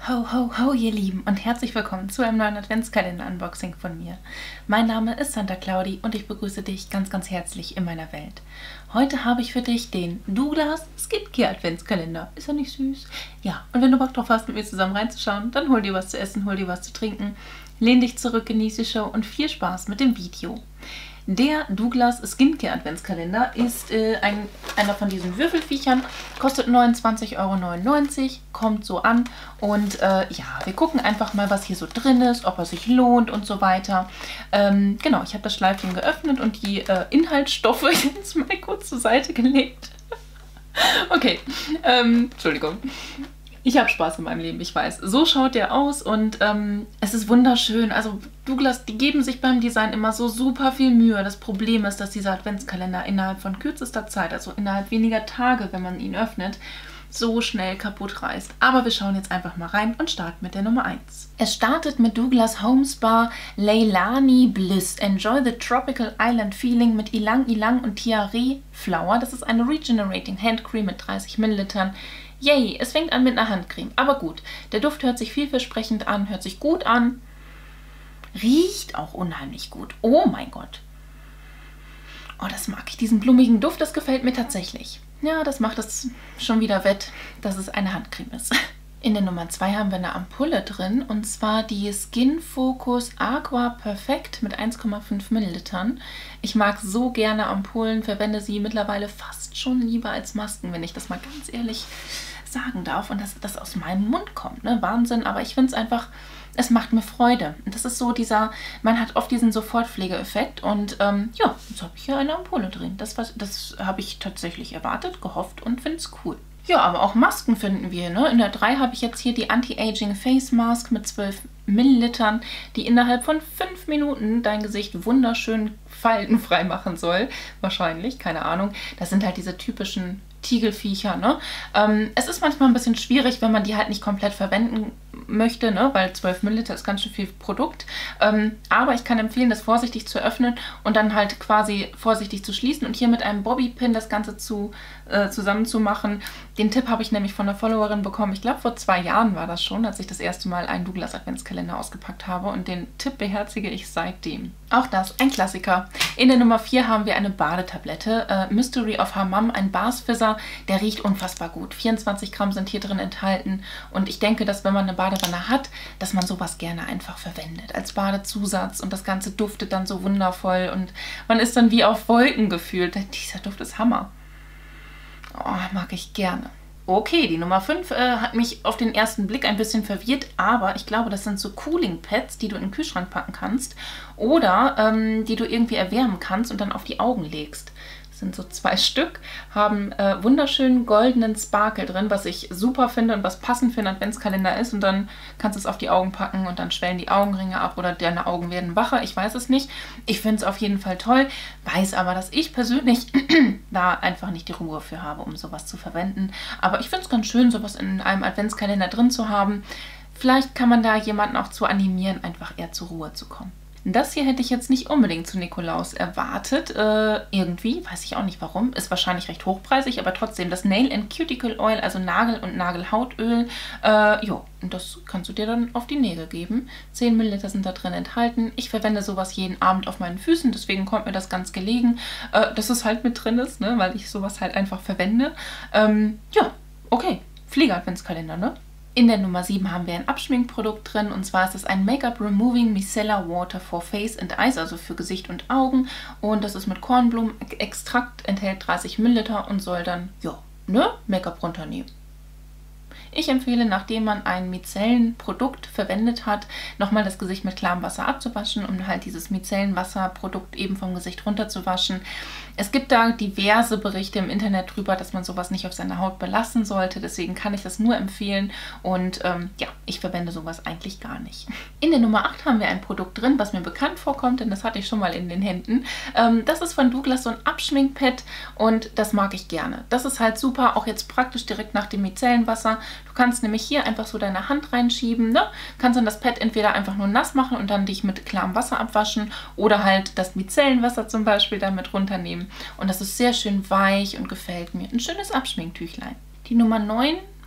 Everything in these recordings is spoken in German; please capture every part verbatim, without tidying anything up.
Ho, ho, ho, ihr Lieben und herzlich willkommen zu einem neuen Adventskalender-Unboxing von mir. Mein Name ist Santa Claudi und ich begrüße dich ganz, ganz herzlich in meiner Welt. Heute habe ich für dich den Douglas Skincare Adventskalender. Ist er nicht süß? Ja, und wenn du Bock drauf hast, mit mir zusammen reinzuschauen, dann hol dir was zu essen, hol dir was zu trinken, lehn dich zurück, genieße die Show und viel Spaß mit dem Video. Der Douglas Skincare Adventskalender ist äh, ein, einer von diesen Würfelviechern, kostet neunundzwanzig Euro neunundneunzig, kommt so an und äh, ja, wir gucken einfach mal, was hier so drin ist, ob er sich lohnt und so weiter. Ähm, genau, ich habe das Schleifchen geöffnet und die äh, Inhaltsstoffe jetzt mal kurz zur Seite gelegt. Okay, ähm, Entschuldigung. Ich habe Spaß in meinem Leben, ich weiß. So schaut der aus und ähm, es ist wunderschön. Also Douglas, die geben sich beim Design immer so super viel Mühe. Das Problem ist, dass dieser Adventskalender innerhalb von kürzester Zeit, also innerhalb weniger Tage, wenn man ihn öffnet, so schnell kaputt reißt. Aber wir schauen jetzt einfach mal rein und starten mit der Nummer eins. Es startet mit Douglas Home Spa Leilani Bliss. Enjoy the tropical island feeling mit Ylang Ylang und Tiare Flower. Das ist eine Regenerating Hand Cream mit dreißig Millilitern. Yay, es fängt an mit einer Handcreme. Aber gut, der Duft hört sich vielversprechend an, hört sich gut an. Riecht auch unheimlich gut. Oh mein Gott. Oh, das mag ich, diesen blumigen Duft, das gefällt mir tatsächlich. Ja, das macht es schon wieder wett, dass es eine Handcreme ist. In der Nummer zwei haben wir eine Ampulle drin und zwar die Skin Focus Aqua Perfect mit eins Komma fünf Millilitern. Ich mag so gerne Ampullen, verwende sie mittlerweile fast schon lieber als Masken, wenn ich das mal ganz ehrlich sagen darf und dass das aus meinem Mund kommt. Ne? Wahnsinn, aber ich finde es einfach, es macht mir Freude. Und das ist so dieser, man hat oft diesen Sofortpflegeeffekt und ähm, ja, jetzt habe ich hier eine Ampulle drin. Das, das habe ich tatsächlich erwartet, gehofft und finde es cool. Ja, aber auch Masken finden wir. Ne? In der drei habe ich jetzt hier die Anti-Aging Face Mask mit zwölf Millilitern, die innerhalb von fünf Minuten dein Gesicht wunderschön faltenfrei machen soll. Wahrscheinlich, keine Ahnung. Das sind halt diese typischen Tigelviecher. Ne? Ähm, es ist manchmal ein bisschen schwierig, wenn man die halt nicht komplett verwenden möchte, ne? Weil zwölf Milliliter ist ganz schön viel Produkt. Ähm, aber ich kann empfehlen, das vorsichtig zu öffnen und dann halt quasi vorsichtig zu schließen und hier mit einem Bobbypin das Ganze zu, äh, zusammen zu machen. Den Tipp habe ich nämlich von einer Followerin bekommen. Ich glaube, vor zwei Jahren war das schon, als ich das erste Mal einen Douglas Adventskalender ausgepackt habe und den Tipp beherzige ich seitdem. Auch das, ein Klassiker. In der Nummer vier haben wir eine Badetablette. Äh, Mystery of Hammam, ein Barsfisser. Der riecht unfassbar gut. vierundzwanzig Gramm sind hier drin enthalten und ich denke, dass wenn man eine Badewanne hat, dass man sowas gerne einfach verwendet als Badezusatz und das Ganze duftet dann so wundervoll und man ist dann wie auf Wolken gefühlt. Dieser Duft ist Hammer. Oh, mag ich gerne. Okay, die Nummer fünf äh, hat mich auf den ersten Blick ein bisschen verwirrt, aber ich glaube, das sind so Cooling Pads, die du in den Kühlschrank packen kannst oder ähm, die du irgendwie erwärmen kannst und dann auf die Augen legst. Das sind so zwei Stück, haben äh, wunderschönen goldenen Sparkle drin, was ich super finde und was passend für einen Adventskalender ist. Und dann kannst du es auf die Augen packen und dann schwellen die Augenringe ab oder deine Augen werden wacher. Ich weiß es nicht. Ich finde es auf jeden Fall toll, weiß aber, dass ich persönlich da einfach nicht die Ruhe für habe, um sowas zu verwenden. Aber ich finde es ganz schön, sowas in einem Adventskalender drin zu haben. Vielleicht kann man da jemanden auch zu animieren, einfach eher zur Ruhe zu kommen. Das hier hätte ich jetzt nicht unbedingt zu Nikolaus erwartet. Äh, irgendwie, weiß ich auch nicht warum. Ist wahrscheinlich recht hochpreisig, aber trotzdem das Nail and Cuticle Oil, also Nagel- und Nagelhautöl. Äh, jo, und das kannst du dir dann auf die Nägel geben. zehn Milliliter sind da drin enthalten. Ich verwende sowas jeden Abend auf meinen Füßen, deswegen kommt mir das ganz gelegen, äh, dass es halt mit drin ist, ne, weil ich sowas halt einfach verwende. Ähm, ja, okay. Pflege-Adventskalender, ne? In der Nummer sieben haben wir ein Abschminkprodukt drin und zwar ist es ein Make-up Removing Micellar Water for Face and Eyes, also für Gesicht und Augen und das ist mit Kornblumenextrakt, enthält dreißig Milliliter und soll dann, ja, ne, Make-up runternehmen. Ich empfehle, nachdem man ein Micellenprodukt verwendet hat, nochmal das Gesicht mit klarem Wasser abzuwaschen, um halt dieses Micellenwasserprodukt eben vom Gesicht runterzuwaschen. Es gibt da diverse Berichte im Internet drüber, dass man sowas nicht auf seiner Haut belassen sollte. Deswegen kann ich das nur empfehlen und ähm, ja, ich verwende sowas eigentlich gar nicht. In der Nummer acht haben wir ein Produkt drin, was mir bekannt vorkommt, denn das hatte ich schon mal in den Händen. Ähm, das ist von Douglas so ein Abschminkpad und das mag ich gerne. Das ist halt super, auch jetzt praktisch direkt nach dem Micellenwasser. Du kannst nämlich hier einfach so deine Hand reinschieben, ne? Kannst dann das Pad entweder einfach nur nass machen und dann dich mit klarem Wasser abwaschen oder halt das Micellenwasser zum Beispiel damit runternehmen. Und das ist sehr schön weich und gefällt mir. Ein schönes Abschminktüchlein. Die Nummer neun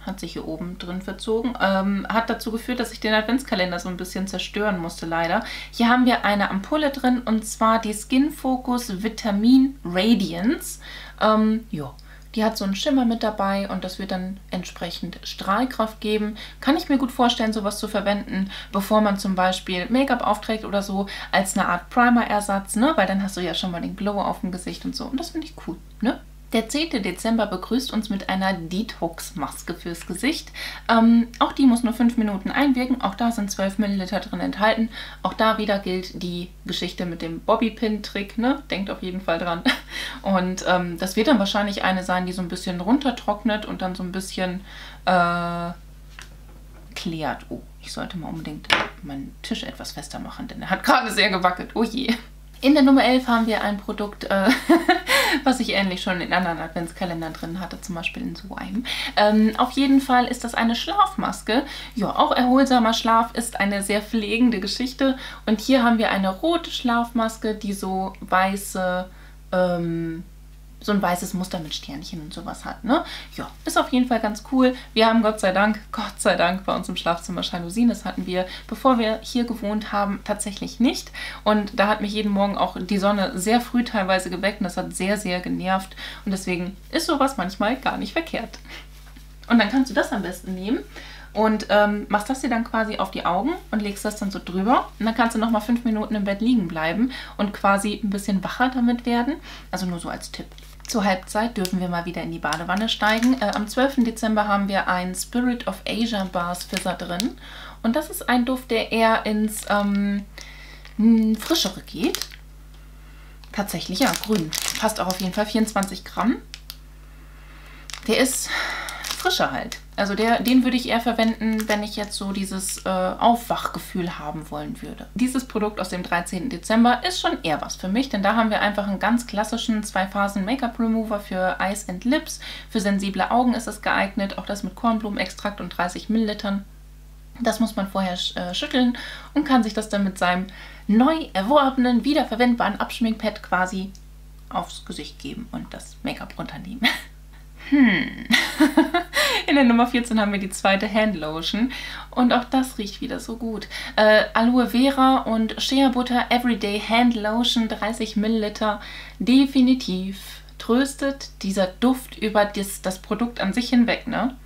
hat sich hier oben drin verzogen. Ähm, hat dazu geführt, dass ich den Adventskalender so ein bisschen zerstören musste, leider. Hier haben wir eine Ampulle drin und zwar die Skin Focus Vitamin Radiance. Ähm, ja. Die hat so einen Schimmer mit dabei und das wird dann entsprechend Strahlkraft geben. Kann ich mir gut vorstellen, sowas zu verwenden, bevor man zum Beispiel Make-up aufträgt oder so, als eine Art Primer-Ersatz, ne? Weil dann hast du ja schon mal den Glow auf dem Gesicht und so. Und das finde ich cool, ne? Der zehnte Dezember begrüßt uns mit einer Detox-Maske fürs Gesicht. Ähm, auch die muss nur fünf Minuten einwirken. Auch da sind zwölf Milliliter drin enthalten. Auch da wieder gilt die Geschichte mit dem Bobby-Pin-Trick. Ne? Denkt auf jeden Fall dran. Und ähm, das wird dann wahrscheinlich eine sein, die so ein bisschen runtertrocknet und dann so ein bisschen äh, klärt. Oh, ich sollte mal unbedingt meinen Tisch etwas fester machen, denn er hat gerade sehr gewackelt. Oh je. In der Nummer elf haben wir ein Produkt, äh, was ich ähnlich schon in anderen Adventskalendern drin hatte, zum Beispiel in so einem. Ähm, auf jeden Fall ist das eine Schlafmaske. Ja, auch erholsamer Schlaf ist eine sehr pflegende Geschichte. Und hier haben wir eine rote Schlafmaske, die so weiße, ähm, so ein weißes Muster mit Sternchen und sowas hat, ne? Ja, ist auf jeden Fall ganz cool. Wir haben Gott sei Dank, Gott sei Dank bei uns im Schlafzimmer Jalousien. Das hatten wir, bevor wir hier gewohnt haben, tatsächlich nicht. Und da hat mich jeden Morgen auch die Sonne sehr früh teilweise geweckt und das hat sehr, sehr genervt. Und deswegen ist sowas manchmal gar nicht verkehrt. Und dann kannst du das am besten nehmen und ähm, machst das dir dann quasi auf die Augen und legst das dann so drüber. Und dann kannst du nochmal fünf Minuten im Bett liegen bleiben und quasi ein bisschen wacher damit werden. Also nur so als Tipp. Zur Halbzeit dürfen wir mal wieder in die Badewanne steigen. Äh, am zwölften Dezember haben wir ein Spirit of Asia Bars Fizzer drin. Und das ist ein Duft, der eher ins ähm, Frischere geht. Tatsächlich, ja, grün. Passt auch auf jeden Fall, vierundzwanzig Gramm. Der ist frischer halt. Also der, den würde ich eher verwenden, wenn ich jetzt so dieses äh, Aufwachgefühl haben wollen würde. Dieses Produkt aus dem dreizehnten Dezember ist schon eher was für mich, denn da haben wir einfach einen ganz klassischen Zwei-Phasen-Make-up-Remover für Eyes and Lips. Für sensible Augen ist es geeignet, auch das mit Kornblumenextrakt und dreißig Millilitern. Das muss man vorher äh, schütteln und kann sich das dann mit seinem neu erworbenen, wiederverwendbaren Abschminkpad quasi aufs Gesicht geben und das Make-up runternehmen. Hm. In der Nummer vierzehn haben wir die zweite Handlotion und auch das riecht wieder so gut. Äh, Aloe Vera und Shea Butter Everyday Handlotion, dreißig Milliliter. Definitiv tröstet dieser Duft über das, das Produkt an sich hinweg, ne?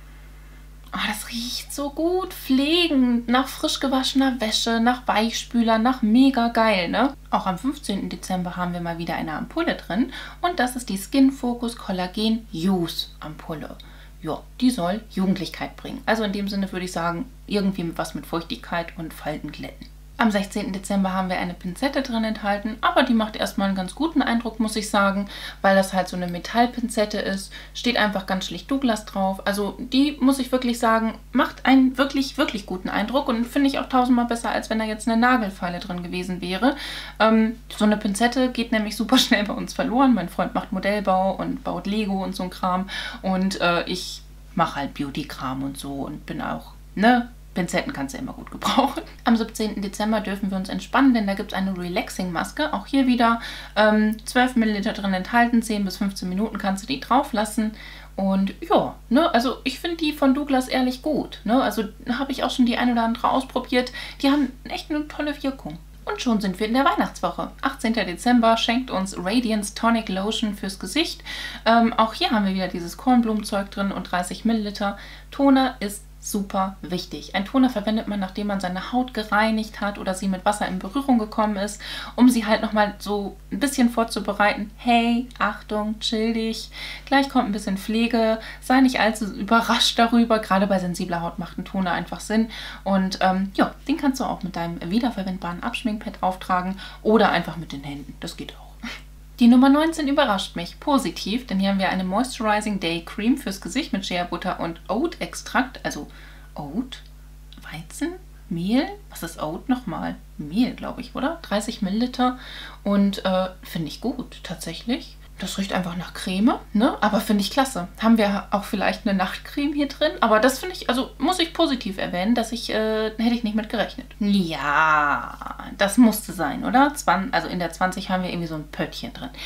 Oh, das riecht so gut, pflegend, nach frisch gewaschener Wäsche, nach Weichspüler, nach mega geil, ne? Auch am fünfzehnten Dezember haben wir mal wieder eine Ampulle drin und das ist die Skin Focus Collagen Use Ampulle. Ja, die soll Jugendlichkeit bringen. Also in dem Sinne würde ich sagen, irgendwie was mit Feuchtigkeit und Falten glätten. Am sechzehnten Dezember haben wir eine Pinzette drin enthalten, aber die macht erstmal einen ganz guten Eindruck, muss ich sagen, weil das halt so eine Metallpinzette ist. Steht einfach ganz schlicht Douglas drauf. Also die, muss ich wirklich sagen, macht einen wirklich, wirklich guten Eindruck und finde ich auch tausendmal besser, als wenn da jetzt eine Nagelfeile drin gewesen wäre. Ähm, so eine Pinzette geht nämlich super schnell bei uns verloren. Mein Freund macht Modellbau und baut Lego und so ein Kram und äh, ich mache halt Beauty-Kram und so und bin auch, ne? Pinzetten kannst du immer gut gebrauchen. Am siebzehnten Dezember dürfen wir uns entspannen, denn da gibt es eine Relaxing-Maske. Auch hier wieder ähm, zwölf Milliliter drin enthalten, zehn bis fünfzehn Minuten kannst du die drauf lassen. Und ja, ne, also ich finde die von Douglas ehrlich gut. Ne? Also habe ich auch schon die ein oder andere ausprobiert. Die haben echt eine tolle Wirkung. Und schon sind wir in der Weihnachtswoche. achtzehnten Dezember schenkt uns Radiance Tonic Lotion fürs Gesicht. Ähm, auch hier haben wir wieder dieses Kornblumenzeug drin und dreißig Milliliter. Toner ist super wichtig. Ein Toner verwendet man, nachdem man seine Haut gereinigt hat oder sie mit Wasser in Berührung gekommen ist, um sie halt nochmal so ein bisschen vorzubereiten. Hey, Achtung, chill dich. Gleich kommt ein bisschen Pflege. Sei nicht allzu überrascht darüber. Gerade bei sensibler Haut macht ein Toner einfach Sinn. Und ähm, ja, den kannst du auch mit deinem wiederverwendbaren Abschminkpad auftragen oder einfach mit den Händen. Das geht auch. Die Nummer neunzehn überrascht mich positiv, denn hier haben wir eine Moisturizing Day Cream fürs Gesicht mit Shea Butter und Oat Extrakt, also Oat, Weizen, Mehl, was ist Oat nochmal? Mehl, glaube ich, oder? dreißig Milliliter und äh, finde ich gut, tatsächlich. Das riecht einfach nach Creme, ne? Aber finde ich klasse. Haben wir auch vielleicht eine Nachtcreme hier drin, aber das finde ich, also muss ich positiv erwähnen, dass ich, äh, hätte ich nicht mit gerechnet. Ja, das musste sein, oder? zwanzig, also in der zwanzig haben wir irgendwie so ein Pöttchen drin.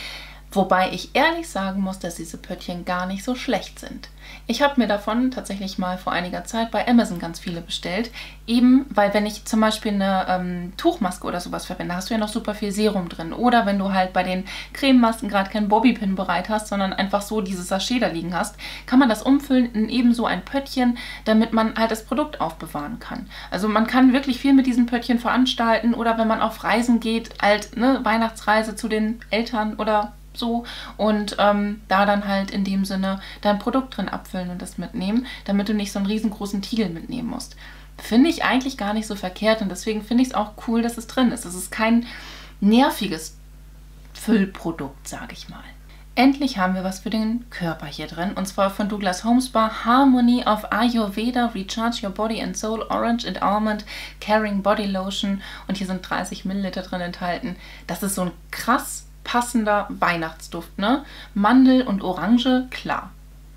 Wobei ich ehrlich sagen muss, dass diese Pöttchen gar nicht so schlecht sind. Ich habe mir davon tatsächlich mal vor einiger Zeit bei Amazon ganz viele bestellt. Eben, weil wenn ich zum Beispiel eine ähm, Tuchmaske oder sowas verwende, hast du ja noch super viel Serum drin. Oder wenn du halt bei den Crememasken gerade keinen Bobbypin bereit hast, sondern einfach so dieses Sachet da liegen hast, kann man das umfüllen in ebenso ein Pöttchen, damit man halt das Produkt aufbewahren kann. Also man kann wirklich viel mit diesen Pöttchen veranstalten oder wenn man auf Reisen geht, halt ne, Weihnachtsreise zu den Eltern oder so und ähm, da dann halt in dem Sinne dein Produkt drin abfüllen und das mitnehmen, damit du nicht so einen riesengroßen Tiegel mitnehmen musst. Finde ich eigentlich gar nicht so verkehrt und deswegen finde ich es auch cool, dass es drin ist. Es ist kein nerviges Füllprodukt, sage ich mal. Endlich haben wir was für den Körper hier drin und zwar von Douglas Home Spa Harmony of Ayurveda Recharge Your Body and Soul Orange and Almond Caring Body Lotion und hier sind dreißig Milliliter drin enthalten. Das ist so ein krass passender Weihnachtsduft, ne? Mandel und Orange, klar.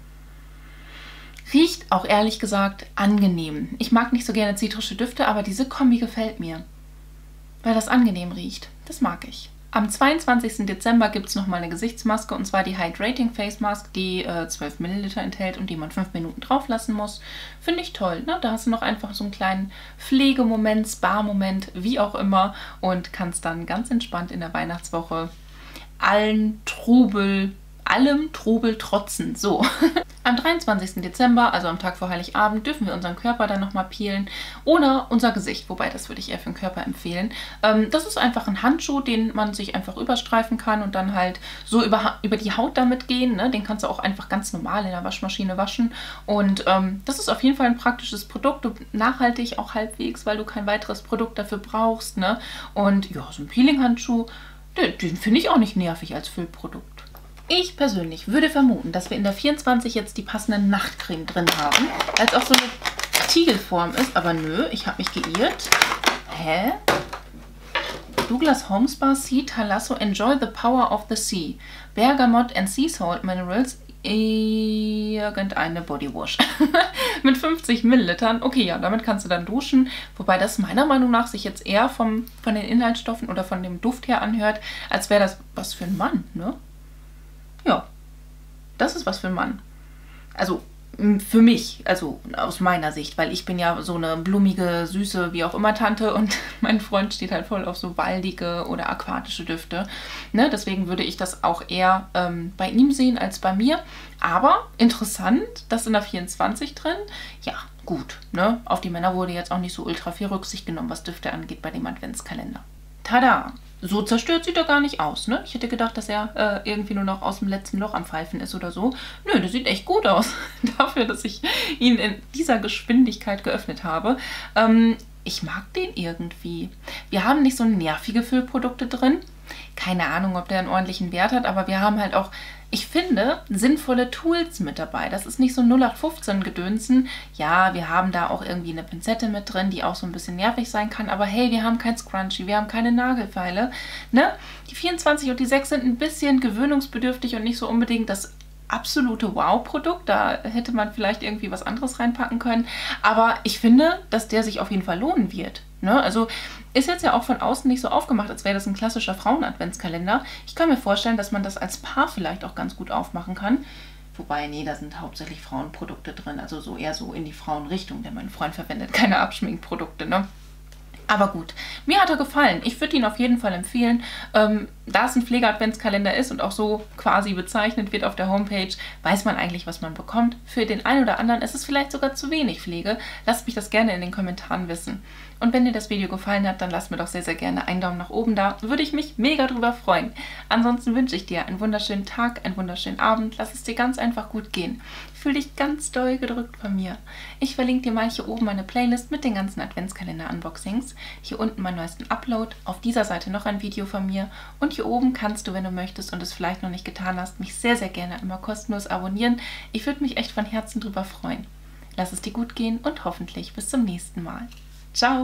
Riecht auch ehrlich gesagt angenehm. Ich mag nicht so gerne zitrische Düfte, aber diese Kombi gefällt mir. Weil das angenehm riecht. Das mag ich. Am zweiundzwanzigsten Dezember gibt es nochmal eine Gesichtsmaske und zwar die Hydrating Face Mask, die äh, zwölf Milliliter enthält und die man fünf Minuten drauf lassen muss. Finde ich toll, ne? Da hast du noch einfach so einen kleinen Pflegemoment, Spa-Moment, wie auch immer und kannst dann ganz entspannt in der Weihnachtswoche allen Trubel, allem Trubel trotzen. So. Am dreiundzwanzigsten Dezember, also am Tag vor Heiligabend, dürfen wir unseren Körper dann nochmal peelen oder unser Gesicht, wobei das würde ich eher für den Körper empfehlen. Ähm, das ist einfach ein Handschuh, den man sich einfach überstreifen kann und dann halt so über, über die Haut damit gehen. Ne? Den kannst du auch einfach ganz normal in der Waschmaschine waschen und ähm, das ist auf jeden Fall ein praktisches Produkt, nachhaltig auch halbwegs, weil du kein weiteres Produkt dafür brauchst. Ne? Und ja, so ein Peeling-Handschuh, Den, den finde ich auch nicht nervig als Füllprodukt. Ich persönlich würde vermuten, dass wir in der vierundzwanzig jetzt die passende Nachtcreme drin haben, weil es auch so eine Tiegelform ist. Aber nö, ich habe mich geirrt. Hä? Douglas Home Spa Sea Thalasso Enjoy the Power of the Sea. Bergamot and Sea Salt Minerals. Irgendeine Bodywash mit fünfzig Millilitern. Okay, ja, damit kannst du dann duschen. Wobei das meiner Meinung nach sich jetzt eher vom, von den Inhaltsstoffen oder von dem Duft her anhört, als wäre das was für ein Mann, ne? Ja, das ist was für ein Mann. Also für mich, also aus meiner Sicht, weil ich bin ja so eine blumige, süße, wie auch immer Tante und mein Freund steht halt voll auf so waldige oder aquatische Düfte. Ne? Deswegen würde ich das auch eher ähm, bei ihm sehen als bei mir. Aber interessant, das in der vierundzwanzig drin. Ja, gut. Ne? Auf die Männer wurde jetzt auch nicht so ultra viel Rücksicht genommen, was Düfte angeht bei dem Adventskalender. Tada! So zerstört sieht er gar nicht aus, ne? Ich hätte gedacht, dass er äh, irgendwie nur noch aus dem letzten Loch am Pfeifen ist oder so. Nö, der sieht echt gut aus. Dafür, dass ich ihn in dieser Geschwindigkeit geöffnet habe. Ähm, ich mag den irgendwie. Wir haben nicht so nervige Füllprodukte drin. Keine Ahnung, ob der einen ordentlichen Wert hat, aber wir haben halt auch, ich finde, sinnvolle Tools mit dabei. Das ist nicht so null acht fünfzehn Gedönsen. Ja, wir haben da auch irgendwie eine Pinzette mit drin, die auch so ein bisschen nervig sein kann. Aber hey, wir haben kein Scrunchie, wir haben keine Nagelfeile. Ne? Die vierundzwanzig und die sechs sind ein bisschen gewöhnungsbedürftig und nicht so unbedingt das absolute Wow-Produkt. Da hätte man vielleicht irgendwie was anderes reinpacken können. Aber ich finde, dass der sich auf jeden Fall lohnen wird. Ne? Also ist jetzt ja auch von außen nicht so aufgemacht, als wäre das ein klassischer Frauen-Adventskalender. Ich kann mir vorstellen, dass man das als Paar vielleicht auch ganz gut aufmachen kann. Wobei, nee, da sind hauptsächlich Frauenprodukte drin. Also so eher so in die Frauenrichtung. Denn mein Freund verwendet keine Abschminkprodukte, ne? Aber gut, mir hat er gefallen. Ich würde ihn auf jeden Fall empfehlen. Ähm, da es ein Pflege-Adventskalender ist und auch so quasi bezeichnet wird auf der Homepage, weiß man eigentlich, was man bekommt. Für den einen oder anderen ist es vielleicht sogar zu wenig Pflege. Lasst mich das gerne in den Kommentaren wissen. Und wenn dir das Video gefallen hat, dann lass mir doch sehr, sehr gerne einen Daumen nach oben da. Würde ich mich mega drüber freuen. Ansonsten wünsche ich dir einen wunderschönen Tag, einen wunderschönen Abend. Lass es dir ganz einfach gut gehen. Fühl dich ganz doll gedrückt von mir. Ich verlinke dir mal hier oben meine Playlist mit den ganzen Adventskalender-Unboxings. Hier unten meinen neuesten Upload. Auf dieser Seite noch ein Video von mir. Und hier oben kannst du, wenn du möchtest und es vielleicht noch nicht getan hast, mich sehr, sehr gerne immer kostenlos abonnieren. Ich würde mich echt von Herzen drüber freuen. Lass es dir gut gehen und hoffentlich bis zum nächsten Mal. Ciao!